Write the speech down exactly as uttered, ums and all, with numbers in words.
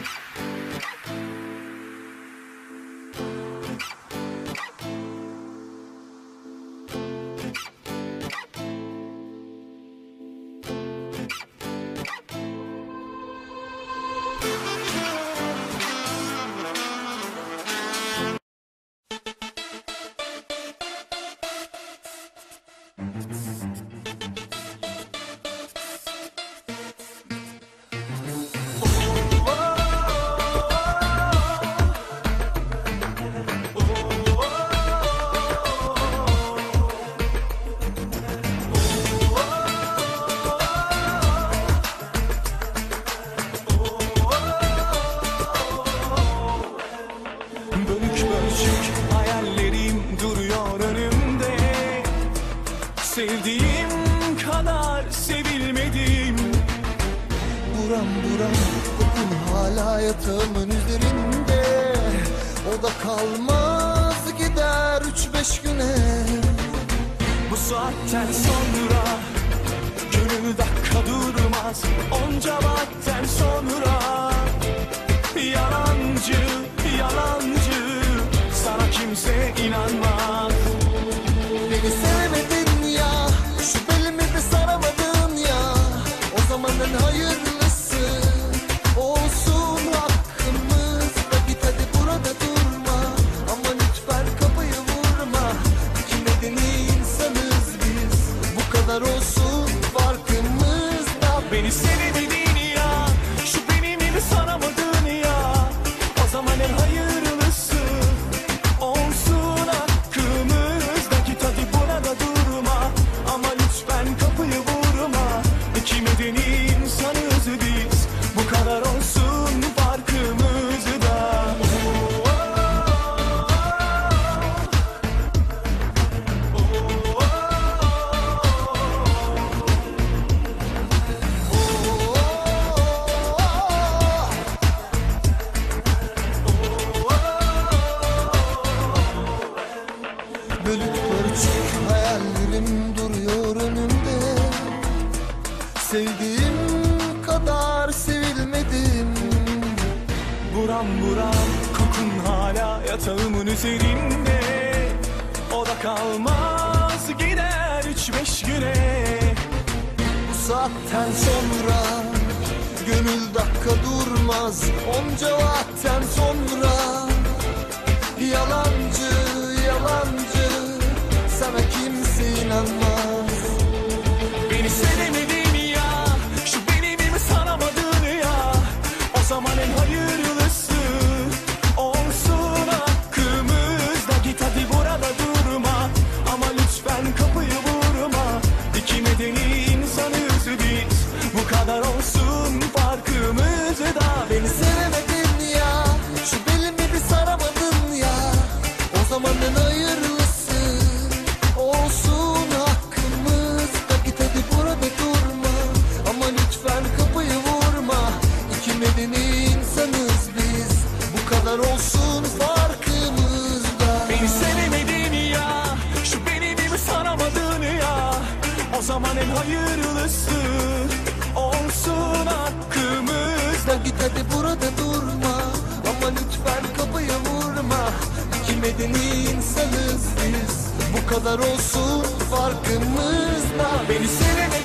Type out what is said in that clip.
Sevdiğim kadar sevilmedim. Buram buram kokun hala yatağımın üzerinde. O da kalmaz gider üç beş güne. Bu saatten sonra gönül dakika durmaz. Onca vakitten sonra yalancı, yalancı, sana kimse inanmaz. Beni sevmedin ya, şu belimi de saramadın ya. O zamanın hayırlısı olsun hakkımız. Da git hadi burada durma, ama lütfen kapıyı vurma. İki medeni insanız biz, bu kadar olsun farkımız da. Beni sevmedin ya, şu belimi de saramadın ya. O zaman en hayırlısı olsun hakkımız. Da git hadi burada durma, ama lütfen kapıyı vurma. İki medeni insanız biz, bu kadar olsun farkımız da. Bölük pörçük hayallerim duruyor önümde. Sevdiğim kadar sevilmedim. Buram buram kokun hala yatağımın üzerinde. O da kalmaz gider üç beş güne. Bu saatten sonra gönül dakika durmaz. Onca vakitten sonra yalancı, yalancı, sana kimse inanmaz. Beni sevemedin ya, şu belimi mi saramadın ya. O zaman en hayırlısı olsun hakkımız. Da git hadi burada durma, ama lütfen kapıyı vurma. İki medeni insanız biz, bu kadar olsun farkımız da. Beni sevemedin ya, şu belimi bir saramadın ya. O zamanın hayırlısı olsun hakkımız. Da git hadi burada durma, ama lütfen kapıyı vurma. İki medeni insanız biz, bu kadar olsun farkımız da. Beni sevemedin ya, şu belimi mi saramadın ya. O zaman en hayırlısı olsun hakkımız. Da git hadi burada durma, ama lütfen kapıyı vurma. İki medeni insanız biz, bu kadar olsun farkımız da. Beni sevemedin